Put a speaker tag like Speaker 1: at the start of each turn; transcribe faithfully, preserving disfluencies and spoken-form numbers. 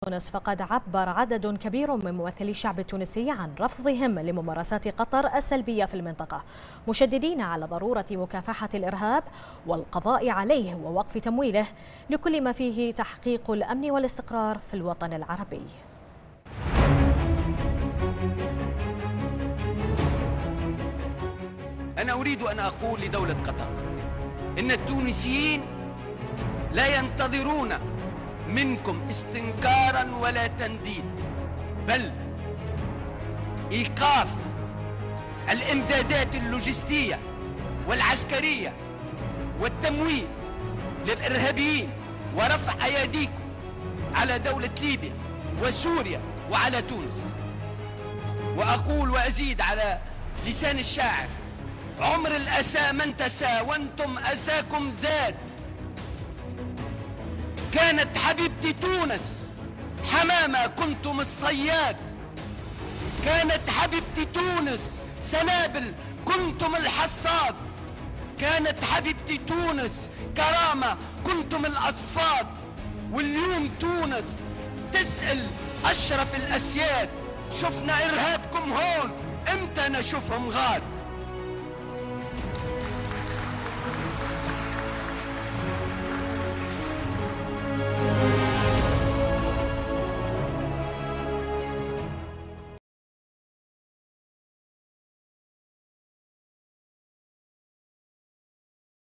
Speaker 1: تونس، فقد عبر عدد كبير من ممثلي الشعب التونسي عن رفضهم لممارسات قطر السلبية في المنطقة، مشددين على ضرورة مكافحة الإرهاب والقضاء عليه ووقف تمويله لكل ما فيه تحقيق الأمن والاستقرار في الوطن العربي.
Speaker 2: أنا أريد أن أقول لدولة قطر إن التونسيين لا ينتظرون منكم استنكارا ولا تنديد، بل إيقاف الإمدادات اللوجستية والعسكرية والتمويل للإرهابيين ورفع أيديكم على دولة ليبيا وسوريا وعلى تونس. وأقول وأزيد على لسان الشاعر: عمر الأسى من تسى وانتم أساكم زاد. كانت حبيبتي تونس حمامة كنتم الصياد، كانت حبيبتي تونس سنابل كنتم الحصاد، كانت حبيبتي تونس كرامة كنتم الأصفاد. واليوم تونس تسأل أشرف الأسياد: شفنا إرهابكم هون، إمتى نشوفهم غاد؟